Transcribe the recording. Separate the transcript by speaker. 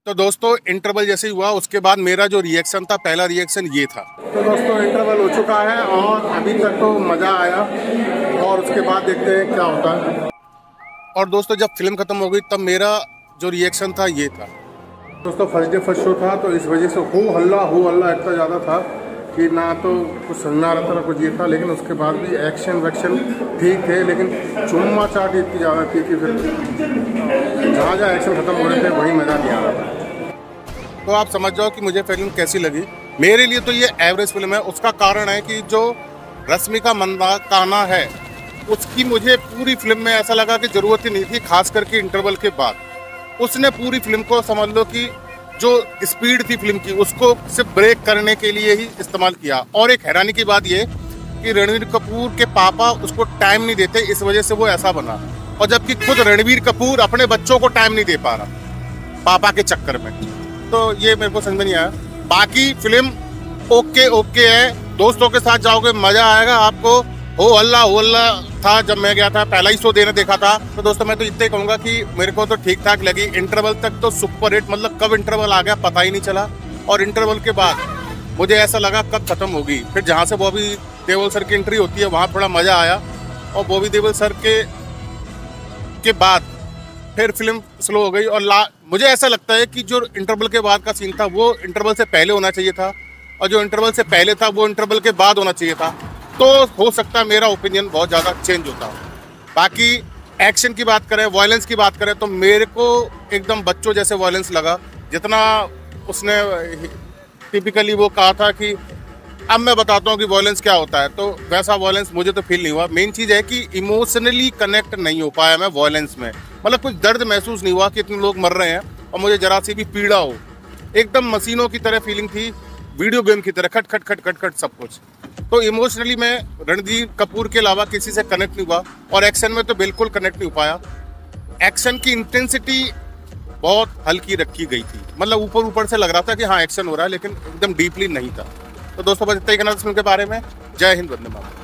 Speaker 1: तो दोस्तों इंटरवल जैसे ही हुआ उसके बाद मेरा जो रिएक्शन था, पहला रिएक्शन ये था। तो दोस्तों इंटरवल हो चुका है और अभी तक तो मज़ा आया और उसके बाद देखते हैं क्या होता है। और दोस्तों जब फिल्म खत्म हो गई तब मेरा जो रिएक्शन था ये था। दोस्तों फर्स्ट डे फर्स्ट शो था तो इस वजह से हो हल्ला इतना ज़्यादा था कि ना तो कुछ समझ आ रहा था ना कुछ ये था। लेकिन उसके बाद भी एक्शन वैक्शन ठीक थे, लेकिन चुम्मा चाट इतनी ज़्यादा थी कि फिर जहाँ एक्शन खत्म हो रहे थे वही मज़ा नहीं आ रहा था। तो आप समझ जाओ कि मुझे फिल्म कैसी लगी। मेरे लिए तो ये एवरेज फिल्म है। उसका कारण है कि जो रश्मिका मंदाना है उसकी मुझे पूरी फिल्म में ऐसा लगा कि ज़रूरत ही नहीं थी, खास करके इंटरवल के बाद। उसने पूरी फिल्म को समझ लो कि जो स्पीड थी फिल्म की उसको सिर्फ ब्रेक करने के लिए ही इस्तेमाल किया। और एक हैरानी की बात ये कि रणवीर कपूर के पापा उसको टाइम नहीं देते, इस वजह से वो ऐसा बना। और जबकि खुद रणवीर कपूर अपने बच्चों को टाइम नहीं दे पा रहा पापा के चक्कर में। तो ये मेरे को समझ में नहीं आया। बाकी फिल्म ओके है, दोस्तों के साथ जाओगे मजा आएगा आपको। हो हल्ला था जब मैं गया था, पहला ही शो देखा था। तो दोस्तों मैं तो इतना ही कहूँगा कि मेरे को तो ठीक ठाक लगी। इंटरवल तक तो सुपर हिट, मतलब कब इंटरवल आ गया पता ही नहीं चला। और इंटरवल के बाद मुझे ऐसा लगा कब खत्म होगी। फिर जहाँ से बॉबी देओल सर की एंट्री होती है वहाँ थोड़ा मज़ा आया। और बॉबी देओल सर के बाद फिर फिल्म स्लो हो गई। और मुझे ऐसा लगता है कि जो इंटरवल के बाद का सीन था वो इंटरवल से पहले होना चाहिए था, और जो इंटरवल से पहले था वो इंटरवल के बाद होना चाहिए था। तो हो सकता है मेरा ओपिनियन बहुत ज़्यादा चेंज होता। बाकी एक्शन की बात करें, वायलेंस की बात करें, तो मेरे को एकदम बच्चों जैसे वायलेंस लगा। जितना उसने टिपिकली वो कहा था कि अब मैं बताता हूँ कि वायलेंस क्या होता है, तो वैसा वायलेंस मुझे तो फील नहीं हुआ। मेन चीज़ है कि इमोशनली कनेक्ट नहीं हो पाया मैं वायलेंस में। मतलब कुछ दर्द महसूस नहीं हुआ कि इतने लोग मर रहे हैं और मुझे जरा सी भी पीड़ा हो। एकदम मशीनों की तरह फीलिंग थी, वीडियो गेम की तरह खट खट सब कुछ। तो इमोशनली मैं रणधीर कपूर के अलावा किसी से कनेक्ट नहीं हुआ। और एक्शन में तो बिल्कुल कनेक्ट नहीं हो पाया। एक्शन की इंटेंसिटी बहुत हल्की रखी गई थी, मतलब ऊपर से लग रहा था कि हाँ एक्शन हो रहा है, लेकिन एकदम डीपली नहीं था। तो दोस्तों बस इतना ही कहना था फिल्म के बारे में। जय हिंद, वंदे मातरम।